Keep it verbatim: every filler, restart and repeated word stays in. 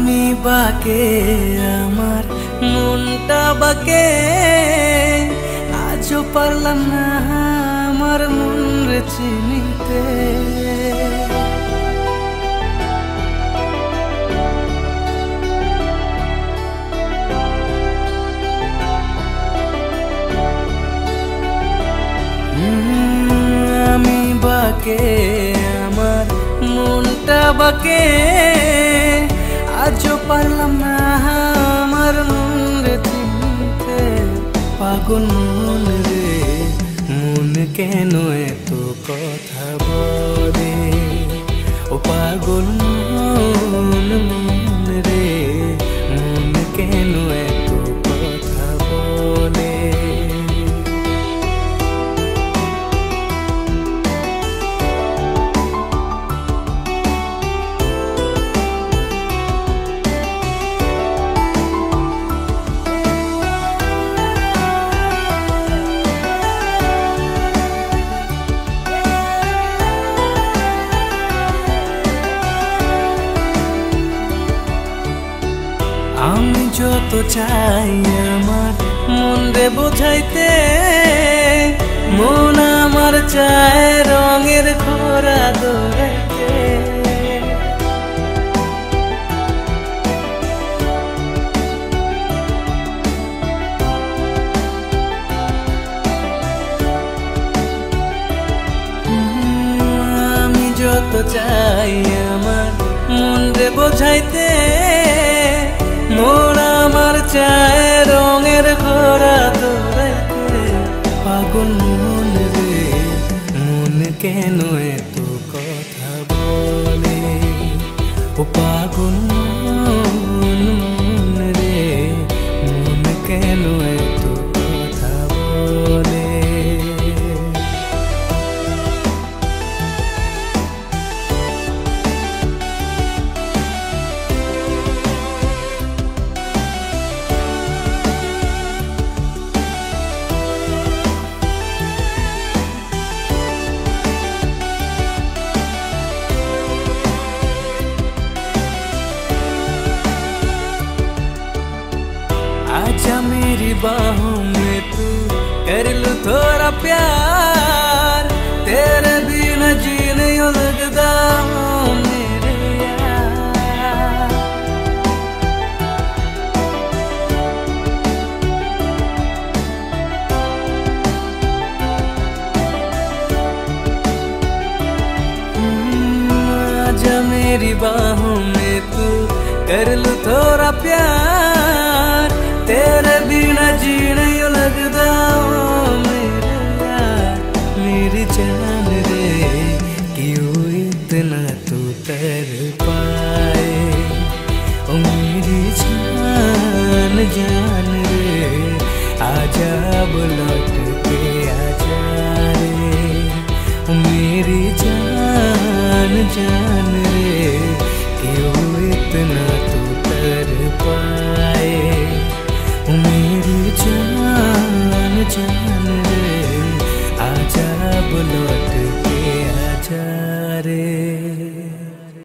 আমি বাকে আমার মনটা বাকে আজও পারলাম না আমার মন রে চিনিতে। আমি বাকে আমার মনটা বাকে আজও পারলাম না আমার মন রে চিনতে। পাগল মন রে মন কেন এত কথা বলে, ও পাগল মন মন রে মন কেন এত কথা বলে। আমি যত চাই আমার মন রে বোঝাইতে, মন আমার চায় রঙের খোরা দৌড়াইতে। আমি যত চাই আমার মন রে বোঝাইতে, মন আমার চায় রঙের ঘোড়া দৌড়াইতে। পাগল মন রে মন কেন এত কথা বলে, ও পাগল মন মন রে মন কেন এত কথা বলে। आजा मेरी बाहों में तू कर लूं थोड़ा प्यार, तेरे बिना जी नहीं लगता मेरे यार। आजा मेरी बाहों में तू कर लूं थोड़ा प्यार, तेरे बिना जी नहीं लगता मेरे यार। मेरी जान रे क्यों इतना तू तर पाए, ओ मेरी जान जान रे आजा लौट के आजा रे। ओ मेरी जान जान रे क्यों